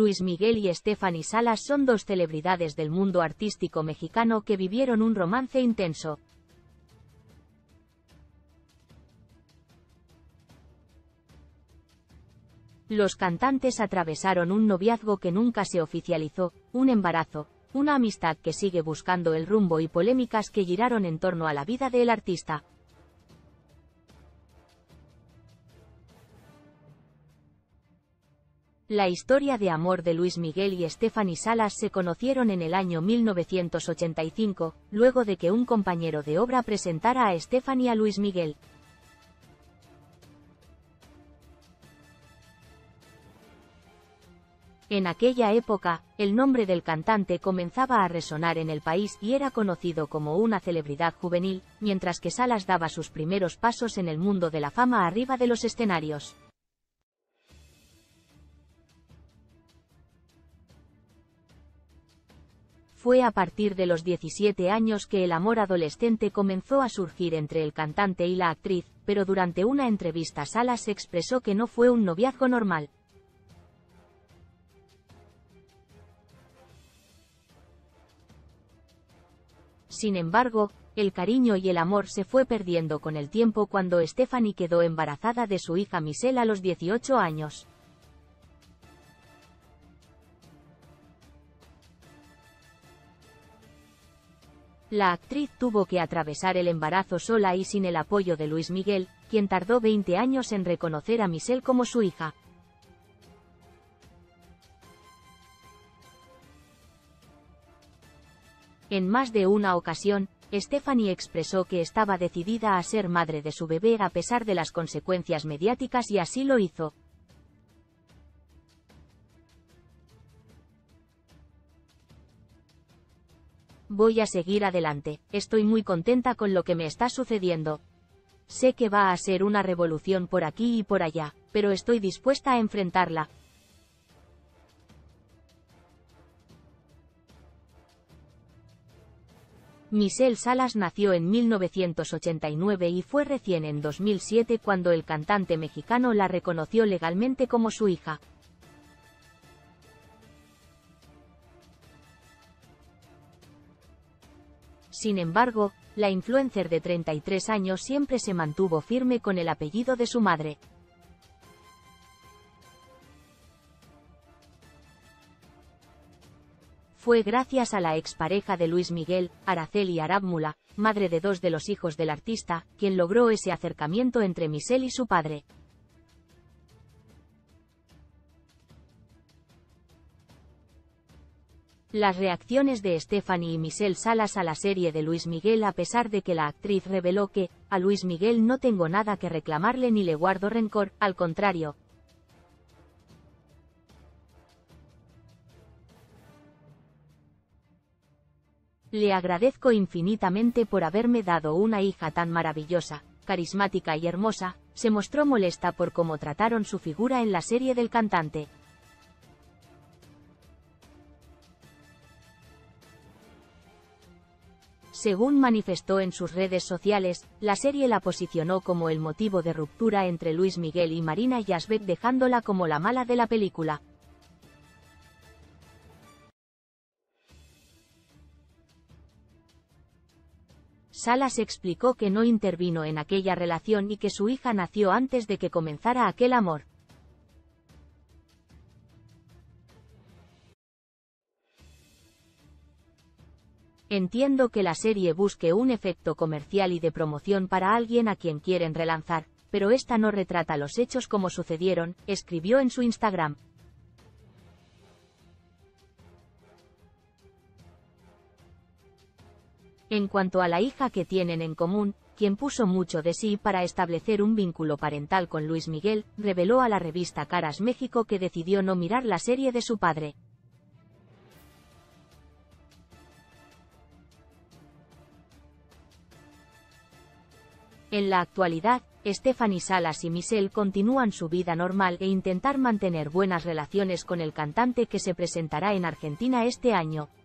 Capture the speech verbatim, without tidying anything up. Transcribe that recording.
Luis Miguel y Estefany Salas son dos celebridades del mundo artístico mexicano que vivieron un romance intenso. Los cantantes atravesaron un noviazgo que nunca se oficializó, un embarazo, una amistad que sigue buscando el rumbo y polémicas que giraron en torno a la vida del artista. La historia de amor de Luis Miguel y Estefany Salas se conocieron en el año mil novecientos ochenta y cinco, luego de que un compañero de obra presentara a Estefany a Luis Miguel. En aquella época, el nombre del cantante comenzaba a resonar en el país y era conocido como una celebridad juvenil, mientras que Salas daba sus primeros pasos en el mundo de la fama arriba de los escenarios. Fue a partir de los diecisiete años que el amor adolescente comenzó a surgir entre el cantante y la actriz, pero durante una entrevista Salas expresó que no fue un noviazgo normal. Sin embargo, el cariño y el amor se fue perdiendo con el tiempo cuando Estefany quedó embarazada de su hija Michelle a los dieciocho años. La actriz tuvo que atravesar el embarazo sola y sin el apoyo de Luis Miguel, quien tardó veinte años en reconocer a Michelle como su hija. En más de una ocasión, Estefany expresó que estaba decidida a ser madre de su bebé a pesar de las consecuencias mediáticas y así lo hizo. Voy a seguir adelante, estoy muy contenta con lo que me está sucediendo. Sé que va a ser una revolución por aquí y por allá, pero estoy dispuesta a enfrentarla. Michelle Salas nació en mil novecientos ochenta y nueve y fue recién en dos mil siete cuando el cantante mexicano la reconoció legalmente como su hija. Sin embargo, la influencer de treinta y tres años siempre se mantuvo firme con el apellido de su madre. Fue gracias a la expareja de Luis Miguel, Araceli Arámbula, madre de dos de los hijos del artista, quien logró ese acercamiento entre Michelle y su padre. Las reacciones de Estefany y Michelle Salas a la serie de Luis Miguel. A pesar de que la actriz reveló que, a Luis Miguel no tengo nada que reclamarle ni le guardo rencor, al contrario. Le agradezco infinitamente por haberme dado una hija tan maravillosa, carismática y hermosa. Se mostró molesta por cómo trataron su figura en la serie del cantante. Según manifestó en sus redes sociales, la serie la posicionó como el motivo de ruptura entre Luis Miguel y Marina Yazbek, dejándola como la mala de la película. Salas explicó que no intervino en aquella relación y que su hija nació antes de que comenzara aquel amor. Entiendo que la serie busque un efecto comercial y de promoción para alguien a quien quieren relanzar, pero esta no retrata los hechos como sucedieron, escribió en su Instagram. En cuanto a la hija que tienen en común, quien puso mucho de sí para establecer un vínculo parental con Luis Miguel, reveló a la revista Caras México que decidió no mirar la serie de su padre. En la actualidad, Estefany Salas y Michelle continúan su vida normal e intentar mantener buenas relaciones con el cantante que se presentará en Argentina este año.